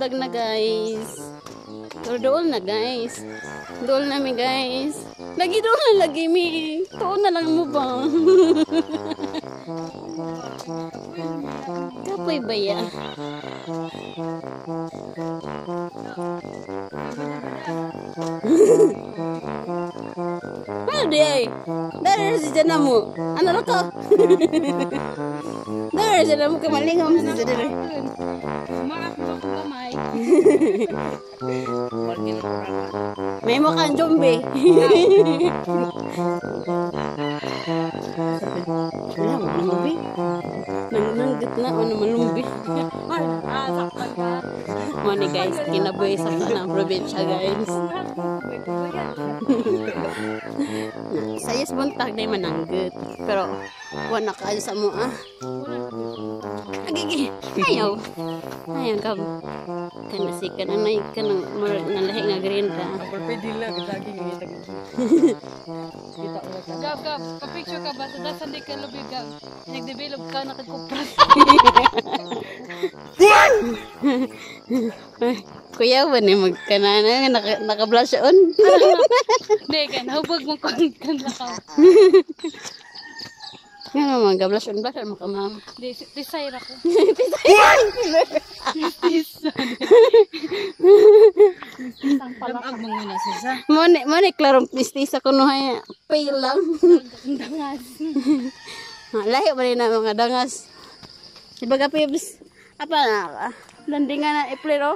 budag na guys. Dool na guys. Dool na mi guys. Lagi dool na lagi mi. Tuon na lang mo ba? Kapoy ba ya? Ano di ay? Dari si Jana mo. Ano na to? Dari si Jana mo kamalingam si Jana. Maaf mo ko kamay. May mukhang zombie. Wala, malumbi. Nanggat na, ano malumbi. Mani guys, kinabuhi sa kanang probinsya guys. Sayas buntag na mananggat. Pero, wala ka sa mo ah. Agigi, ayaw. Ayaw ka. Kanasi ka na naik ka ng nalahi nga green ka. Pwede lang, lagi nga itag. Gab, kapicture ka ba? Tada sandi ka lubig gab. Nag-develop ka, nakagkupras. Kuya ba ni magkanana naka-blush on? Hindi, kan hubog mo kung lakaw. Nga naman, gablash on blush mo ka ma'am. Desire ako. Lamag mong muna siya. Mone klarong mistisa ko no hay pale lang. Dangas. Lahi ba rin na mga dangas. Ibaga pibs. Apa na? Landingan na iplero.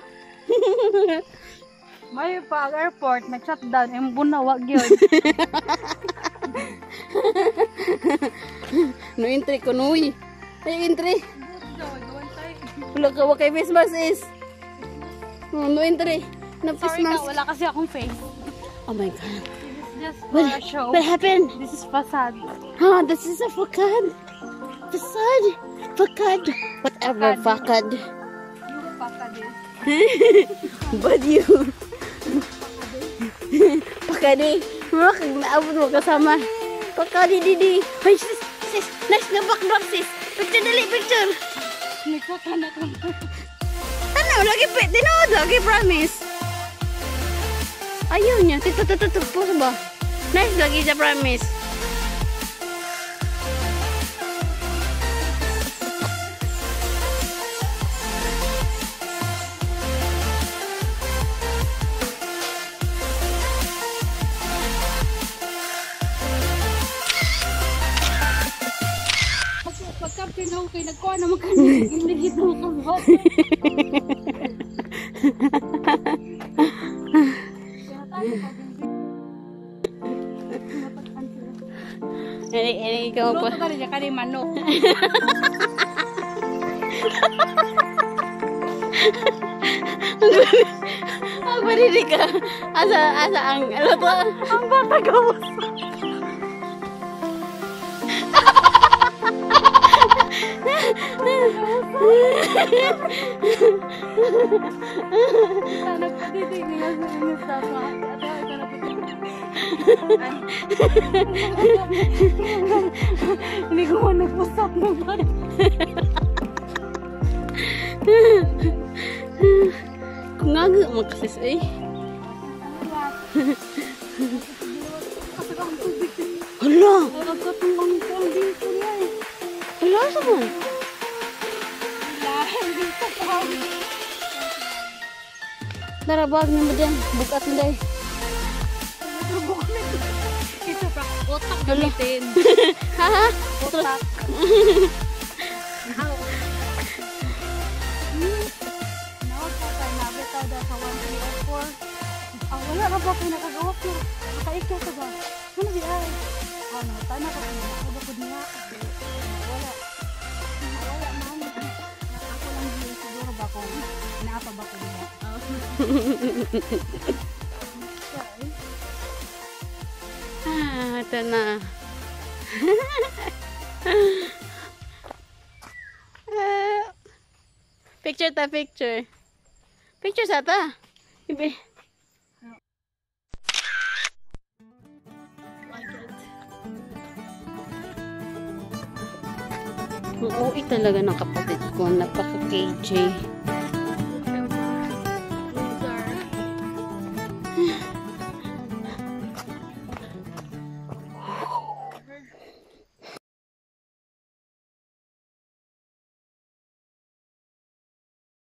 May pa airport nag-shutdown yung bunawag yun. No entry ko nuy. Ay entry. Wala ka wakay face mask is. No entry. No face Sorry ka, mask. wala kasi akong face. Oh my god. This is just for a show. What happened? This is facade. Oh, this is a facade. Facade. Facade. Whatever facade. You facade. But you. Pakadi. Mak naabot mo kasama. Pakadi didi. Ay sis. Nice na backdrop sis. Picture dali picture. Nagkaka na ko. Ano lagi pet dinood lagi promise. Ayaw niya. Tito pose ba? Nice lagi sa promise. Pagka-captain ako kayo, nagkuha naman ka nagigit mo ka ba? Ini ikaw pa. Luto ka rin ka rin manok. Ang barili ka. Asa ang ano to? Ang bata gawas. Sana patitig nila sa inyo sa mga hindi ko man nagpusap naman. Kung nga mo kasi eh. Hala! Nagkatulang ko ang dito niya eh. Hala sa mo? Lahat dito pa. Darabag na mo dyan. Bukat mo dahil. Ito pa. Otak gamitin. Haha? Otak. Nawag ka tayo nabitaw daw sa 1304. Wala ka ba kayo nakagawa ko? Makaikya ka ba? Ano di ay? Ano, tana ka kung nakabukod niya. Wala. Wala man. Ako lang din siguro ba kung naapa ba ko niya. Ito na. Picture ta, picture. Picture sa ta. Ibe. Ang uwi talaga ng kapatid ko. Napaka-KJ.